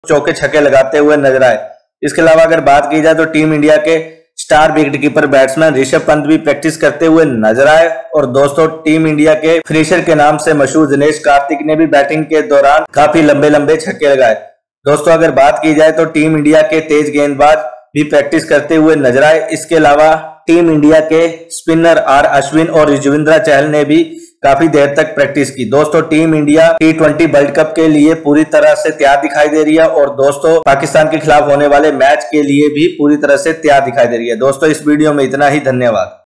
चौके छक्के लगाते हुए नजर आए। इसके अलावा अगर बात की जाए तो टीम इंडिया के star wicketkeeper batsman Rishabh Pant भी प्रैक्टिस करते हुए नजर आए। और दोस्तों, टीम इंडिया के फिनिशर के नाम से मशहूर दिनेश कार्तिक ने भी बैटिंग के दौरान काफी लंबे लंबे छक्के लगाए। दोस्तों, अगर बात की जाए तो टीम इंडिया के तेज गेंदबाज भी प्रैक्टिस करते हुए नजर आए। इसके अलावा टीम इंडिया के स्पिनर आर अश्विन और युजवेंद्र चहल ने भी काफी देर तक प्रैक्टिस की। दोस्तों, team India T20 world cup के लिए पूरी तरह से तैयार दिखाई दे रही है और दोस्तों पाकिस्तान के खिलाफ होने वाले मैच के लिए भी पूरी तरह से तैयार दिखाई दे रही है। दोस्तों, इस वीडियो में इतना ही। धन्यवाद।